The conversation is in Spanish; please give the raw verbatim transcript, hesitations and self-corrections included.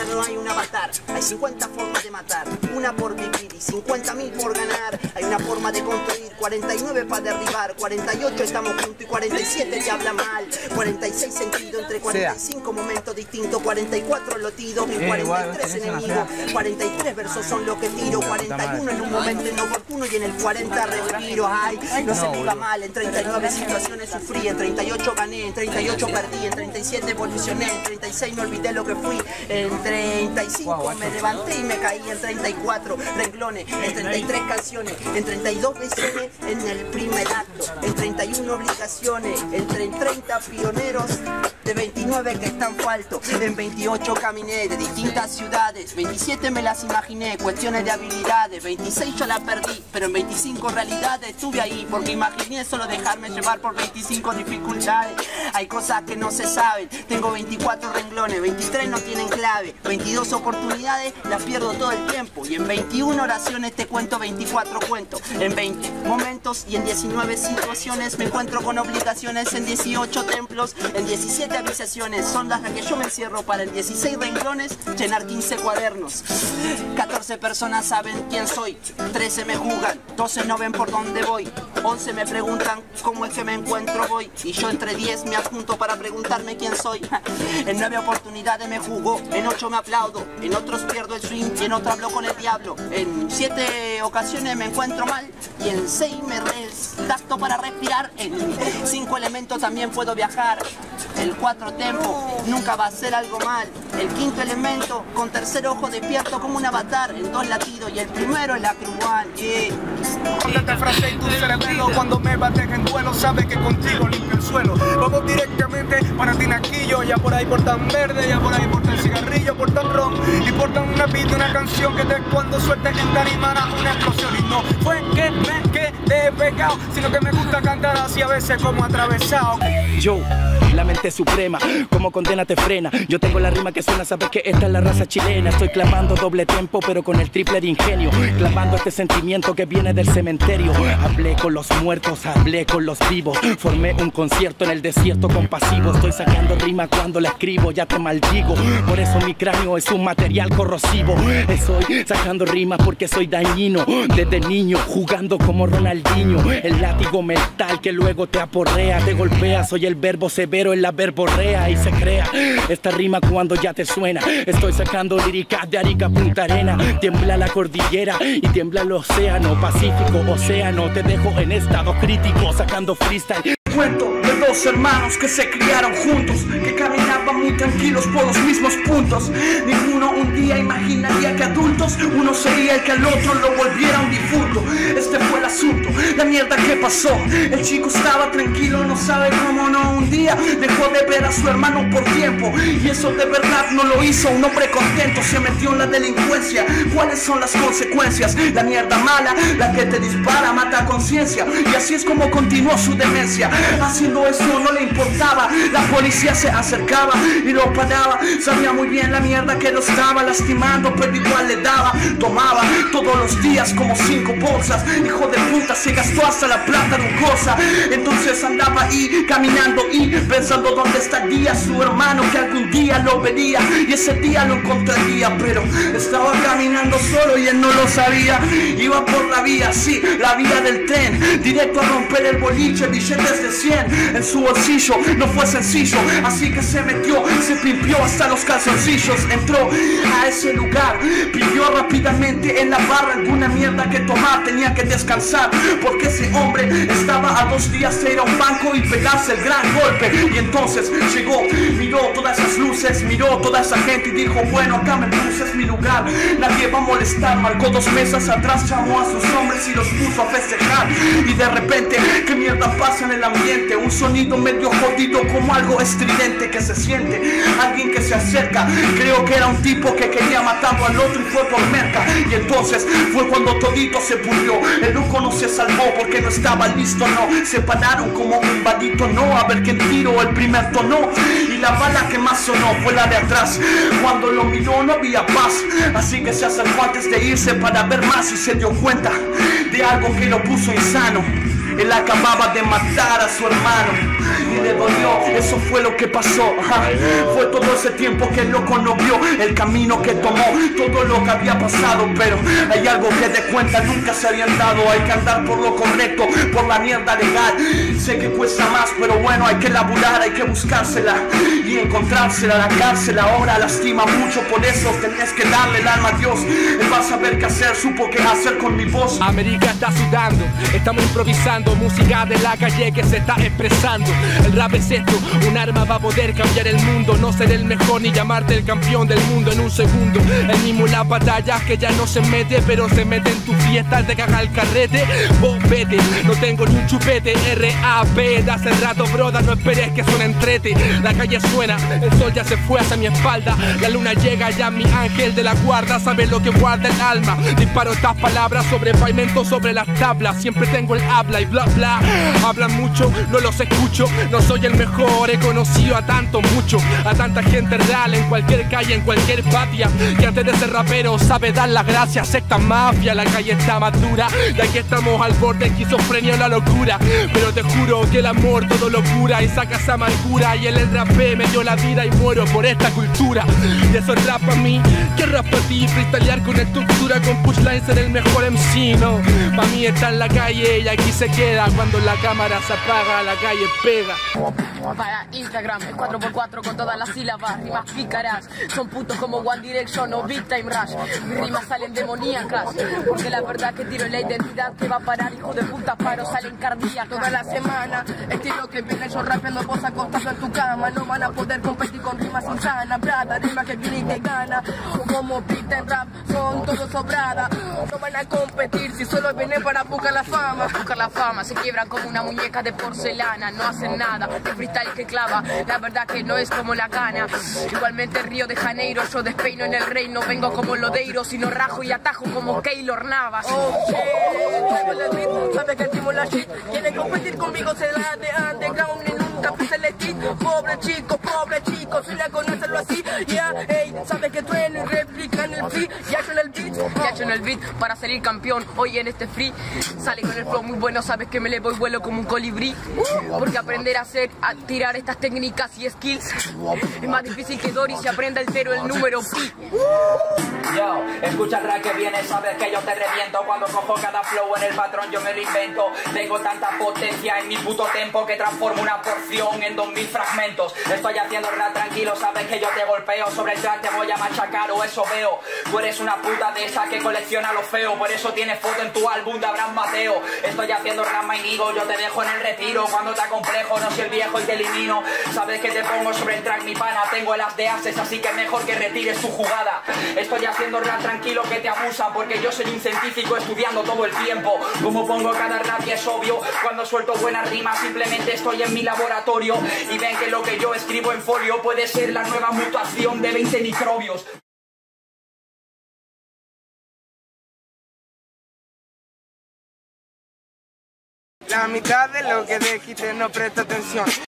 ganar no hay un avatar. Hay cincuenta formas de matar, una por vivir y cincuenta mil por ganar. Hay una forma de construir, cuarenta y nueve para derribar, cuarenta y ocho estamos juntos y cuarenta y siete te habla mal. cuarenta y seis sentidos entre cuarenta y cinco momentos distintos, cuarenta y cuatro lotidos en cuarenta y tres enemigos, cuarenta y tres versos son lo que tiro, cuarenta y uno en un momento inoportuno y en el cuarenta respiro. Ay, no se me iba mal, en treinta y nueve situaciones sufrí, en treinta y ocho gané, en treinta y ocho perdí, en treinta y siete evolucioné, en treinta y seis me olvidé lo que fui, en treinta y cinco me levanté y me caí, en treinta y cuatro renglones, en treinta y tres canciones, en treinta y dos besiones en el primer acto, en treinta y uno obligaciones, entre treinta pioneros de veintinueve que están faltos, en veintiocho caminé de distintas ciudades, veintisiete me las imaginé, cuestiones de habilidades, veintiséis yo la perdí, pero en veinticinco realidades estuve ahí, porque imaginé solo dejarme llevar por veinticinco dificultades. Hay cosas que no se saben, tengo veinticuatro renglones, veintitrés no tienen clave, veintidós oportunidades las pierdo todo el tiempo, y en veintiuna oraciones te cuento veinticuatro cuentos, en veinte momentos y en diecinueve situaciones me encuentro con obligaciones, en dieciocho templos, en diecisiete avisaciones son las que yo me encierro para en dieciséis renglones llenar quince cuadernos. catorce personas saben quién soy, trece me juzgan, doce no ven por dónde voy, once me preguntan cómo es que me encuentro voy, y yo entre diez me adjunto para preguntarme quién soy. En nueve oportunidades me juzgo, en ocho me aplaudo, en otros pierdo el swing y en otro hablo con el diablo, en siete ocasiones me encuentro mal y en seis me redacto para respirar, en cinco elementos también puedo viajar, el cuatro tempo nunca va a ser algo mal, el quinto elemento con tercer ojo despierto como un avatar, en dos latidos y el primero es la cruan. Yeah. Esta frase y tu cerebelo cuando me bates en duelo sabe que contigo limpio el suelo. Vamos directamente para Tinaquillo, ya por ahí portan verde, ya por ahí portan cigarrillo, portan ron y portan una pista, una canción que te cuando suelte en tarimana una explosión. Y no fue que me quedé pegado, sino que me gusta cantar así a veces como atravesado. Yo, la mente suprema, como condena te frena. Yo tengo la rima que suena, sabes que esta es la raza chilena. Estoy clamando doble tempo, pero con el triple de ingenio, clamando este sentimiento que viene del cementerio. Hablé con los muertos, hablé con los vivos, formé un concierto en el desierto compasivo. Estoy sacando rima cuando la escribo, ya te maldigo. Por eso mi cráneo es un material corrosivo. Estoy sacando rimas porque soy dañino. Desde niño, jugando como Ronaldinho. El látigo mental que luego te aporrea, te golpea. Soy el verbo severo en la verborrea y se crea esta rima cuando ya te suena. Estoy sacando líricas de Arica a Punta Arena. Tiembla la cordillera y tiembla el océano Pacífico, océano. Te dejo en estado crítico sacando freestyle. Cuento de dos hermanos que se criaron juntos, que caminaban muy tranquilos por los mismos puntos. Ninguno un día imaginaría que adultos uno sería el que al otro lo volviera un difunto. Este fue el asunto, la mierda que pasó. El chico estaba tranquilo, no sabe cómo no. Un día dejó de ver a su hermano por tiempo, y eso de verdad no lo hizo un hombre contento. Se metió en la delincuencia. ¿Cuáles son las consecuencias? La mierda mala, la que te dispara, mata a conciencia. Y así es como continuó su demencia. Haciendo eso no le importaba, la policía se acercaba y lo paraba. Sabía muy bien la mierda que lo estaba lastimando, pero igual le daba. Tomaba todos los días como cinco bolsas. Hijo de puta, se gastó hasta la plata lujosa. Entonces andaba ahí caminando y pensando dónde estaría su hermano, que algún día lo vería y ese día lo encontraría. Pero estaba caminando solo y él no lo sabía. Iba por la vía, sí, la vía del tren, directo a romper el boliche, billetes de cien en su bolsillo. No fue sencillo, así que se metió, se pimpió hasta los calzoncillos. Entró a ese lugar, pidió rápidamente en la barra alguna mierda que tomar. Tenía que descansar porque ese hombre estaba a dos días de ir a un banco y pegarse el gran golpe. Y entonces llegó, miró todas esas luces, miró toda esa gente y dijo: bueno, acá me puse, es mi lugar, nadie va a molestar. Marcó dos mesas atrás, llamó a sus hombres y los puso a festejar. Y de repente, ¿qué mierda pasa en el ambiente? Un sonido medio jodido, como algo estridente que se siente. Alguien que se acerca, creo que era un tipo que quería matar al otro y fue por merca. Y entonces fue cuando todito se pudrió. El loco no se salvó porque no estaba listo, no. Se pararon como un vadito, no, a ver quién tiró el primer tono. Y la bala que más sonó fue la de atrás. Cuando lo miró no había paz, así que se acercó antes de irse para ver más y se dio cuenta de algo que lo puso insano. Él acababa de matar a su hermano. y le dolió, eso fue lo que pasó. Ajá. Fue todo ese tiempo que el loco no vio el camino que tomó, todo lo que había pasado, pero hay algo que de cuenta nunca se habían dado. Hay que andar por lo correcto, por la mierda legal. Sé que cuesta más, pero bueno, hay que laburar, hay que buscársela y encontrársela. La cárcel ahora lastima mucho, por eso tenés que darle el alma a Dios. Él va a saber qué hacer, supo qué hacer con mi voz. América está sudando, estamos improvisando, música de la calle que se está expresando. El rap es esto, un arma va a poder cambiar el mundo. No ser el mejor ni llamarte el campeón del mundo en un segundo. El mismo las batallas que ya no se mete, pero se mete en tu fiesta, te caga el carrete. Vos vete, no tengo ni un chupete. R A P de hace rato, broda, no esperes que suene entrete. La calle suena, el sol ya se fue hacia mi espalda. La luna llega ya, mi ángel de la guarda sabe lo que guarda el alma. Disparo estas palabras sobre pavimento, sobre las tablas. Siempre tengo el habla y bla bla. Hablan mucho, no los escucho. No soy el mejor, he conocido a tanto mucho, a tanta gente real en cualquier calle, en cualquier patria, que antes de ser rapero sabe dar las gracias. Secta mafia, la calle está más dura y aquí estamos al borde, esquizofrenia o la locura. Pero te juro que el amor todo lo cura y saca esa amargura. Y el, el rapé me dio la vida y muero por esta cultura. Y eso es rap a mí, que rap a ti. Freestylear con estructura, con punchlines, ser el mejor M C, no. Pa' mí está en la calle y aquí se queda. Cuando la cámara se apaga, la calle pega. Para Instagram, es cuatro por cuatro con todas las sílabas, rimas pícaras. Son putos como One Direction o Big Time Rush. Mis rimas salen demoníacas, porque la verdad que tiro la identidad que va a parar, hijo de puta, paro, salen cardíacas. Toda la semana, estilo que viene yo rapeando, vos acostado en tu cama. No van a poder competir con rimas insanas, brada, rimas que viene y te gana. Como Big Time Rap, son todos sobradas. No van a competir si solo vienen para buscar la fama. Buscar la fama, se quiebran como una muñeca de porcelana. No hacen nada, de freestyle que clava, la verdad que no es como la gana. Igualmente Río de Janeiro, yo despeino en el reino. Vengo como Lodeiro, sino rajo y atajo como Keylor Navas. Oh shit, sabes que hicimos la shit. Quieren competir conmigo, se la de underground y nunca pise el street. Pobre chico, pobre chico, si la conocerlo así. Yeah, hey, sabes que trueno y replica en el free. Ya hecho en el beat, ya hecho en el beat para salir campeón. Hoy en este free sale con el flow muy bueno, sabes que me le voy vuelo como un colibrí. Porque aprender a hacer, a tirar estas técnicas y skills es más difícil que Dory si aprende el cero, el número pi. Yo, escucha el rap que viene, sabes que yo te reviento. Cuando cojo cada flow en el patrón yo me reinvento. Tengo tanta potencia en mi puto tempo que transformo una porción en dos mil fragmentos. Estoy haciendo rap tranquilo, sabes que yo te golpeo. Sobre el track te voy a machacar o eso veo. Tú eres una puta de esa que colecciona lo feo, por eso tienes foto en tu álbum de Abraham Mateo. Estoy haciendo rap mainigo, yo te dejo en el retiro. Cuando te acomplejo no soy el viejo y te elimino. Sabes que te pongo sobre el track mi pana. Tengo el as de ases, así que mejor que retires tu jugada. Estoy haciendo rap tranquilo que te abusa, porque yo soy un científico estudiando todo el tiempo. Como pongo cada rap y es obvio, cuando suelto buenas rimas simplemente estoy en mi laboratorio. Y ven que lo que yo escribo en folio puede ser la nueva mutación de veinte microbios. La mitad de lo que dijiste no presta atención.